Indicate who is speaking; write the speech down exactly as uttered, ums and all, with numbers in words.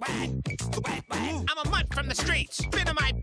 Speaker 1: I'm a mutt from the streets. Spit in my